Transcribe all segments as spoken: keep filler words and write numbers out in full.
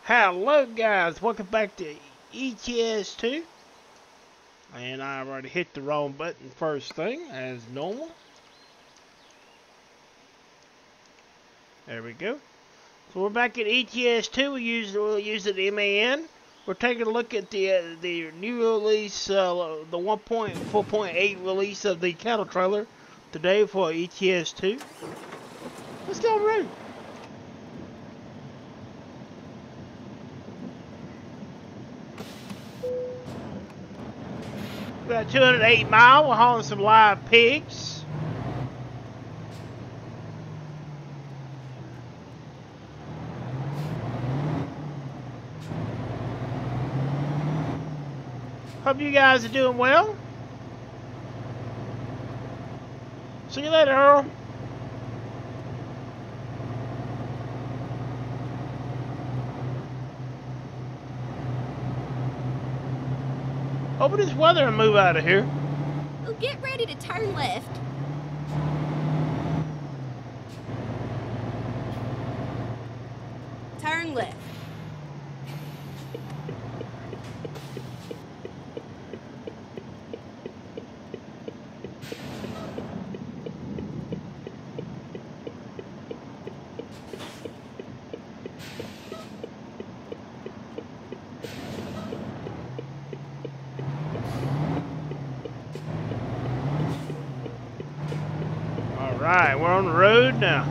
Hello guys, welcome back to E T S two. And I already hit the wrong button first thing, as normal. There we go. So we're back at E T S two, we use, we'll use the M A N. We're taking a look at the, uh, the new release, uh, the one point four point eight release of the cattle trailer today for E T S two. Let's go on the road. About two hundred eight miles, we're hauling some live pigs. Hope you guys are doing well. See you later, Earl. Hoping this weather will move out of here. Well, get ready to turn left. Turn left. Alright, we're on the road now.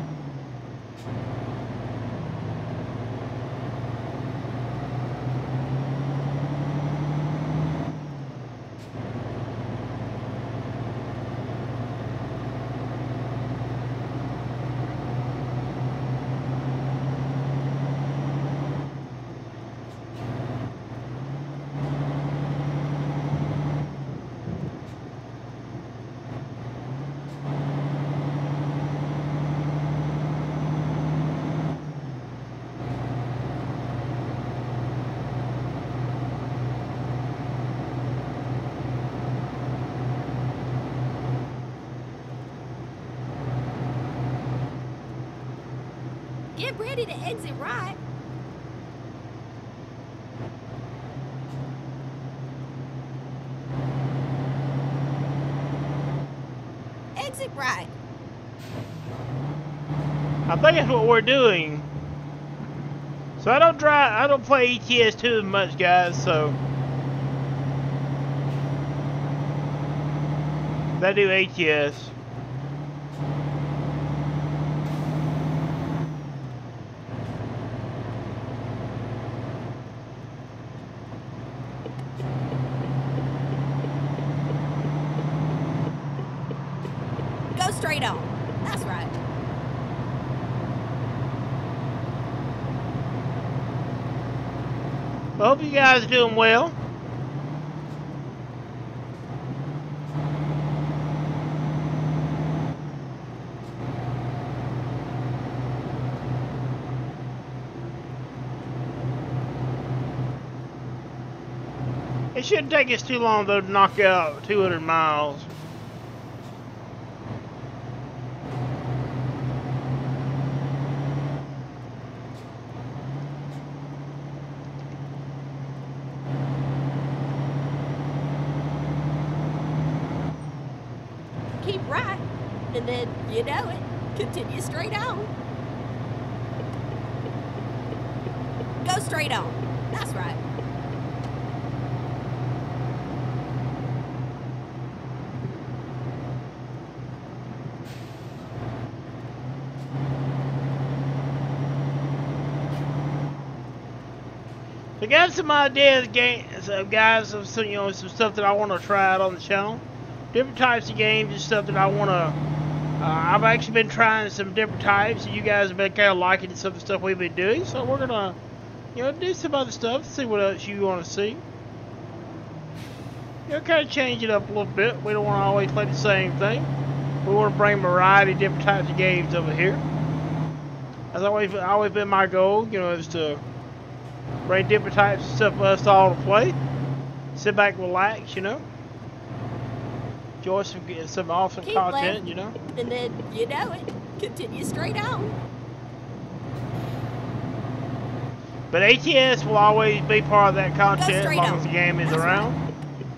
Get ready to exit right. Exit right. I think that's what we're doing. So I don't drive, I don't play E T S two as much, guys, so. I do A T S. Go straight on. That's right. I hope you guys are doing well. It shouldn't take us too long though to knock out two hundred miles. Keep right, and then, you know it, continue straight on. Go straight on. That's right. I got some ideas, games, uh, guys, of some, you know, some stuff that I want to try out on the channel. Different types of games and stuff that I want to. Uh, I've actually been trying some different types, and you guys have been kind of liking some of the stuff we've been doing. So we're gonna, you know, do some other stuff. See what else you want to see. You know, kind of change it up a little bit. We don't want to always play the same thing. We want to bring a variety of different types of games over here. That's always always been my goal. You know, is to bring different types of stuff for us all to play. Sit back, relax, you know. Enjoy some some awesome Keep content, left, you know. And then, you know it, continue straight on. But A T S will always be part of that content as long on. as the game is That's around. Right.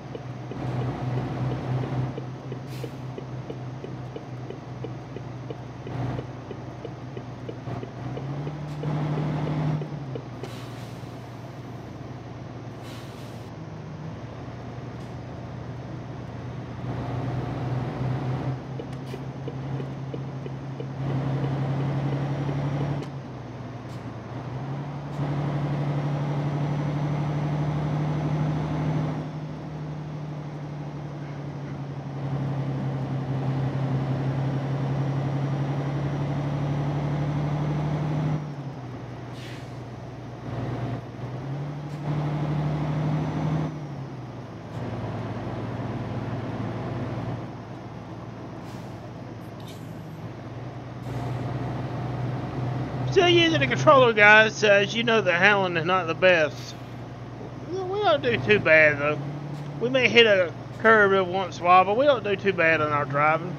Still using the controller, guys. As you know, the handling is not the best. We don't do too bad, though. We may hit a curve every once in a while, but we don't do too bad on our driving.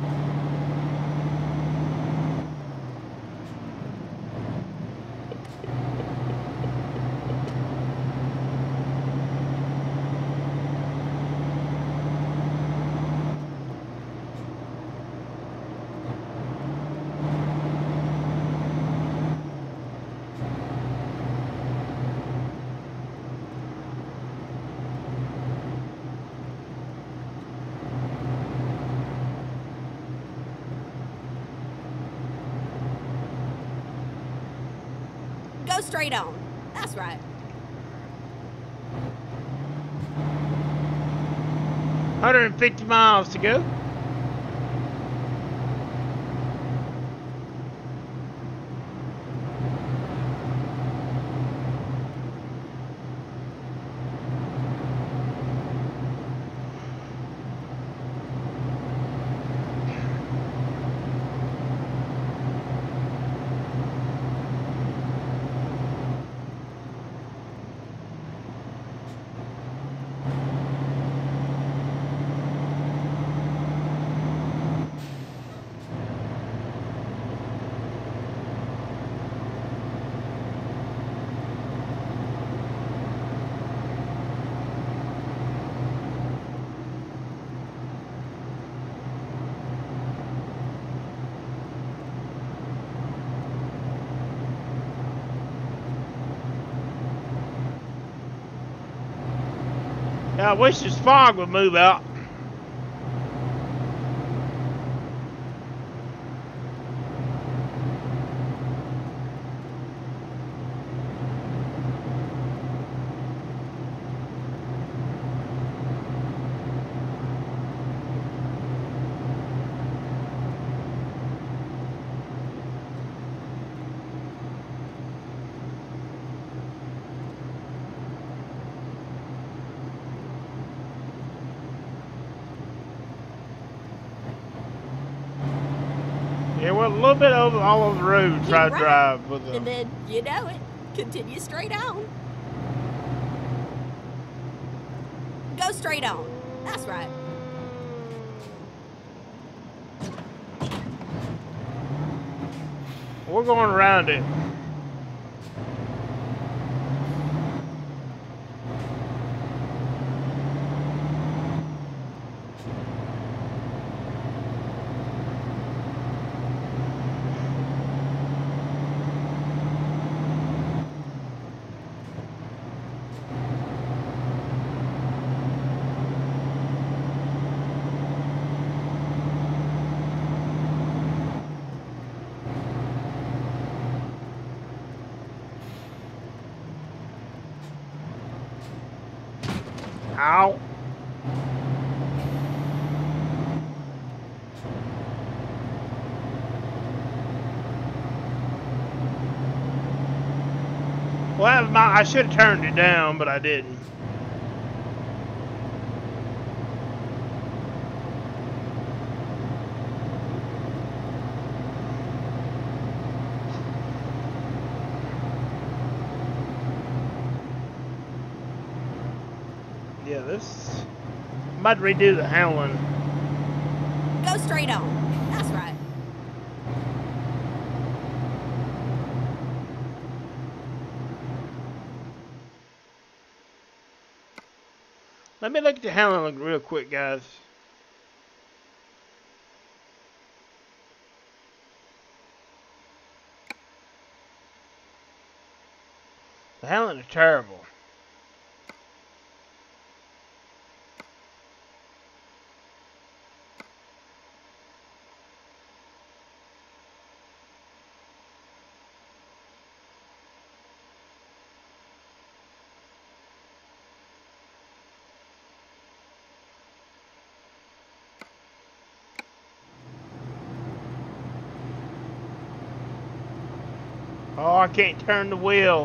Go straight on. That's right. one hundred fifty miles to go. I wish this fog would move out. Yeah, we're a little bit over all over the road trying to right. drive with And the. then, you know it, continue straight on. Go straight on. That's right. We're going around it. Ow. Well, my, I should have turned it down, but I didn't. Yeah, this might redo the handling. Go straight on. That's right. Let me look at the handling real quick, guys. The handling is terrible. Oh, I can't turn the wheel.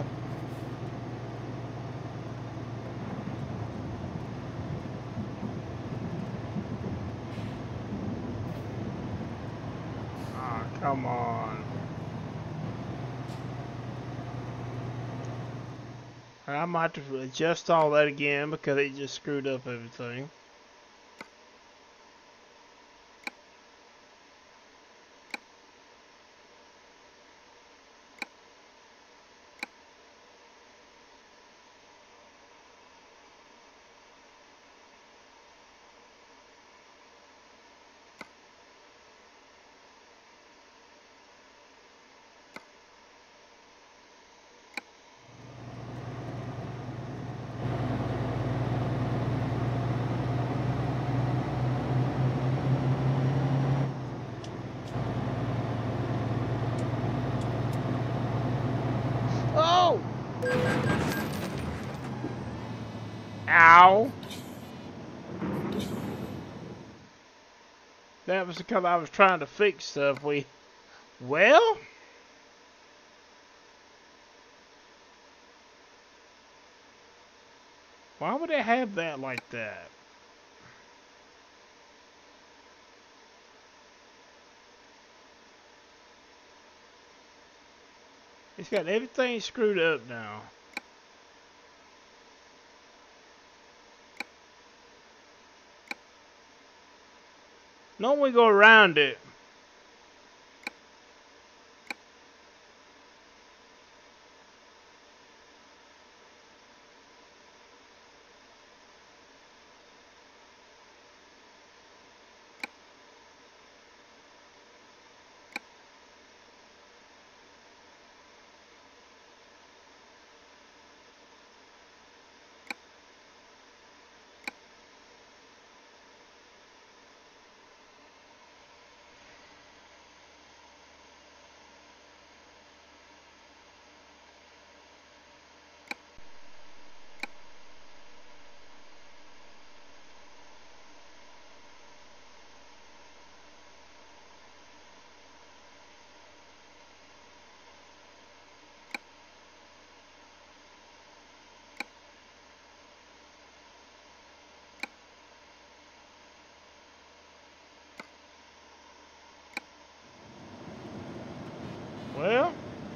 Oh, come on. I might have to adjust all that again because it just screwed up everything. Oh! Ow! That was because I was trying to fix stuff. We, well, why would they have that like that? It's got everything screwed up now. Normally go around it. Well,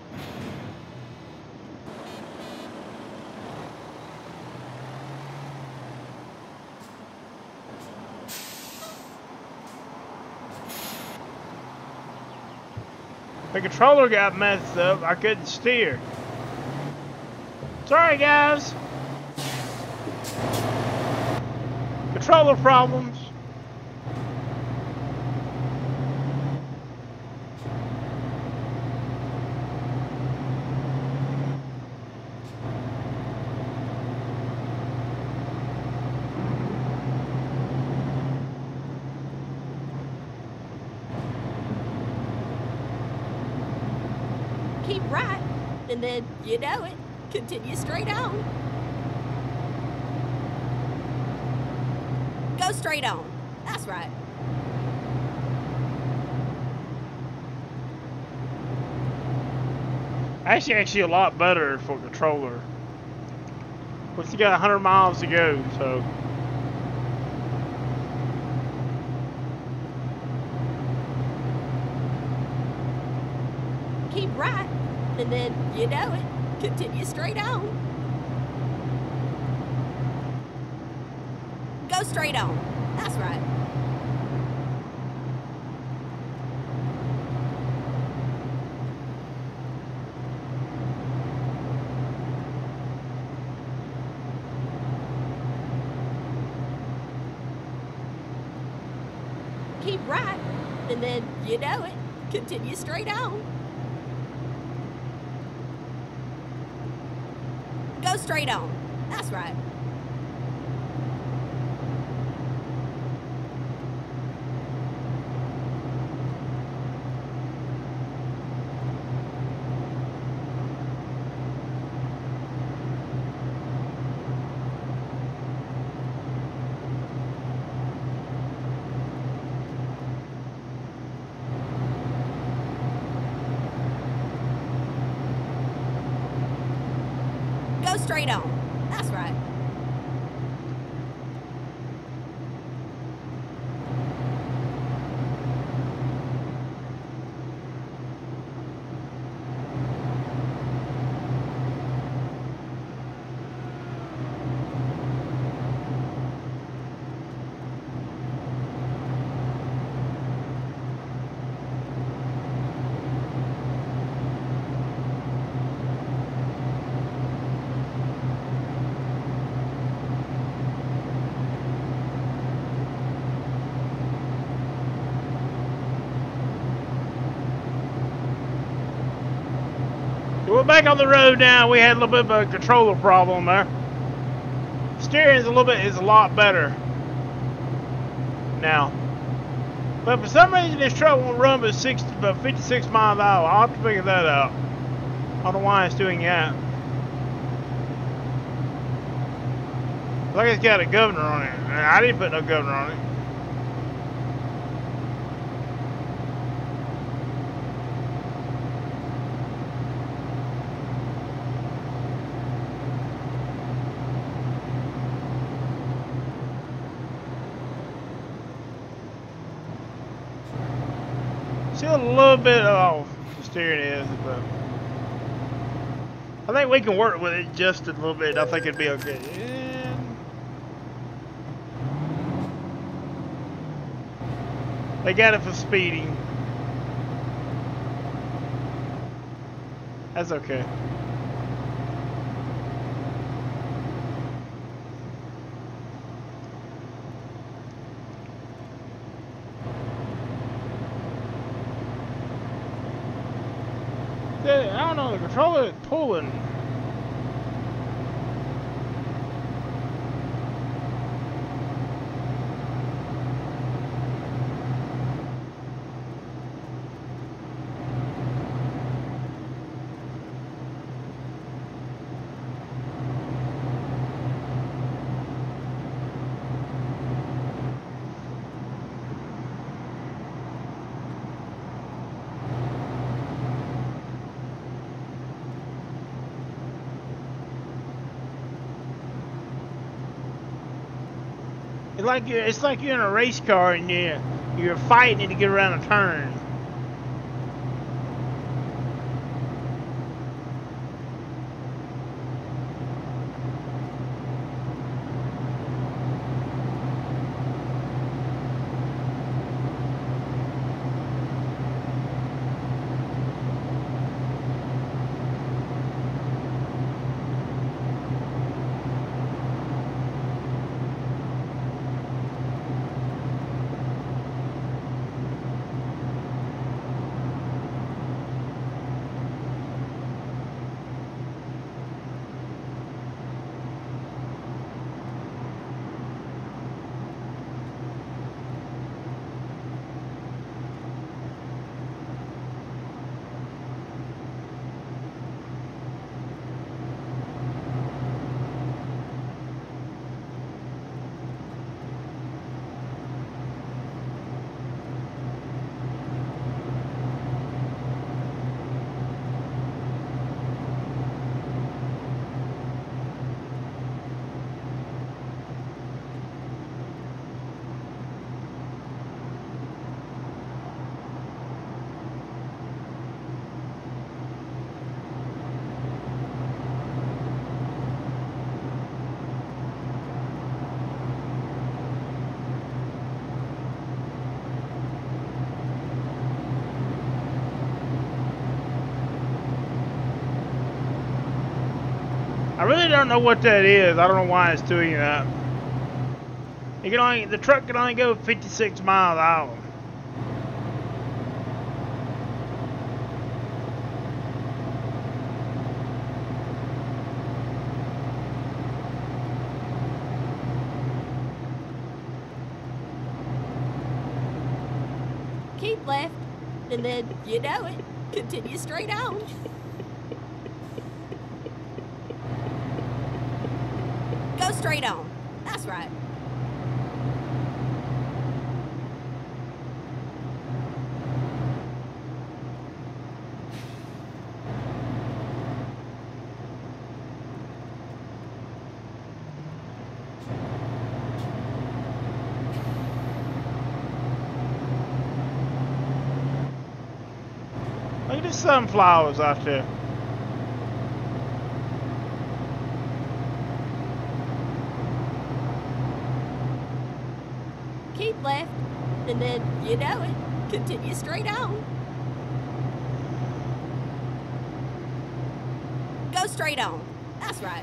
the controller got messed up. I couldn't steer. Sorry, guys. Controller problems. Keep right, and then, you know it, continue straight on. Go straight on. That's right. Actually, actually a lot better for a controller. But you got one hundred miles to go, so. Keep right, and then, you know it, continue straight on. Go straight on. That's right. right, and then, you know it, continue straight on. Go straight on. That's right. Go straight on. That's right. We're back on the road now. We had a little bit of a controller problem there. Steering is a little bit is a lot better now, but for some reason this truck won't run but sixty, but fifty-six miles an hour. I'll have to figure that out. I don't know why it's doing that. Like it's got a governor on it. I didn't put no governor on it. Still a little bit off the steering is, but I think we can work with it just a little bit. I think it'd be okay. And they got it for speeding. That's okay. I don't know, the controller is pulling. It's like you're, it's like you're in a race car and you're, you're fighting to get around a turn. I really don't know what that is. I don't know why it's doing that. It can only, the truck can only go fifty-six miles an hour. and then, you know it, continue straight on. Go straight on. That's right. Look at the sunflowers out there. Keep left, and then, you know it, continue straight on. Go straight on. That's right.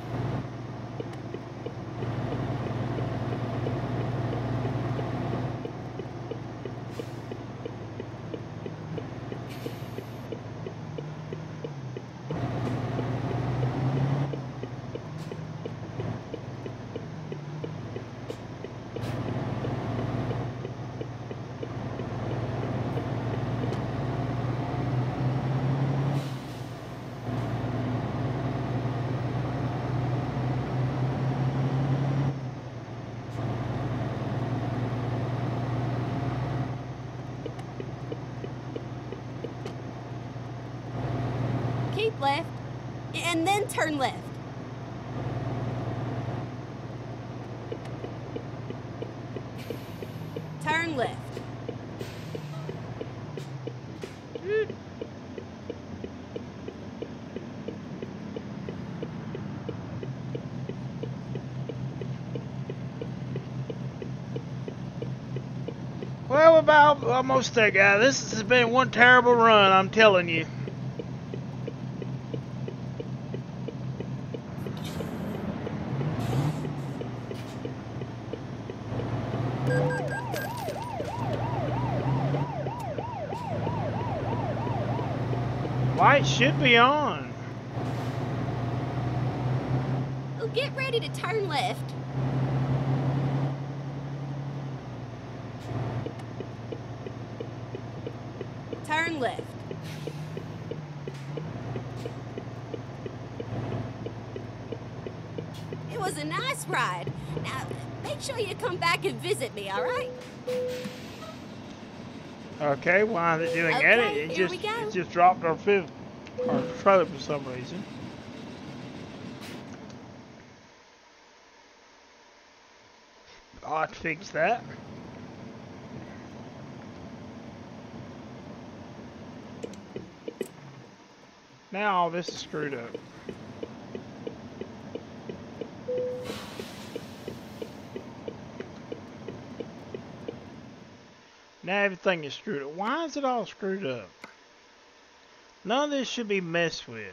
Keep left, and then turn left. Turn left. Well, we're about almost there, guys. This has been one terrible run, I'm telling you. Light should be on. Well, get ready to turn left. Turn left. It was a nice ride. Now, make sure you come back and visit me, all right? Okay, while they're doing Okay, that, it, it here just we go. it just dropped our fifth our trailer for some reason. I'll have to fix that. Now all this is screwed up. Now everything is screwed up. Why is it all screwed up? None of this should be messed with.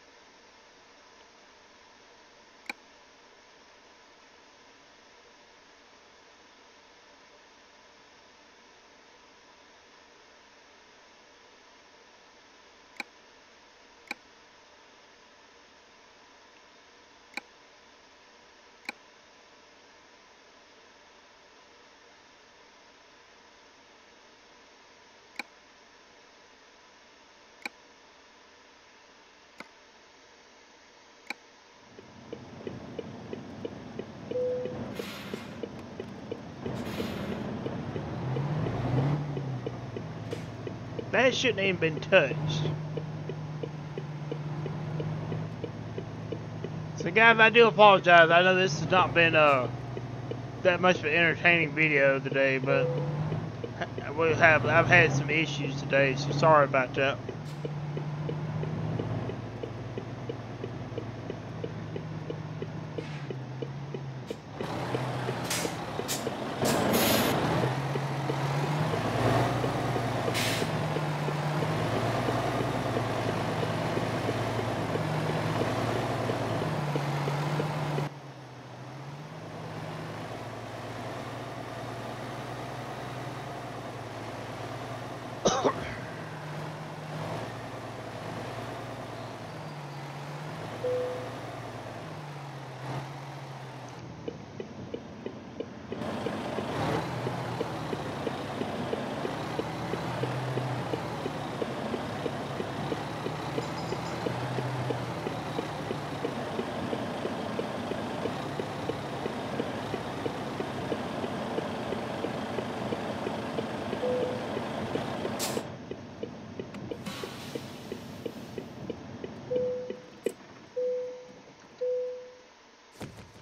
That shouldn't even been touched. So guys, I do apologize. I know this has not been uh, that much of an entertaining video today, but we have I've had some issues today, so sorry about that.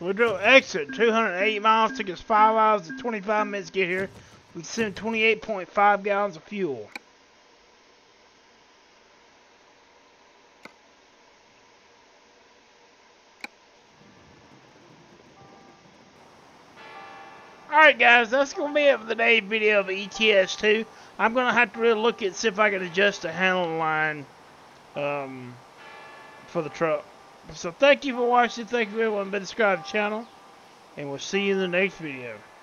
We drove exit two hundred eight miles. Took us five hours and twenty-five minutes to get here. We consumed twenty-eight point five gallons of fuel. Alright guys, that's going to be it for today's video of E T S two. I'm going to have to really look at see if I can adjust the handling line um, for the truck. So thank you for watching. Thank you everyone for subscribing to the channel. And we'll see you in the next video.